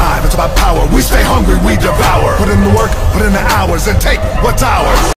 drive, it's about power. We stay hungry, we devour. Put in the work, put in the hours, and take what's ours.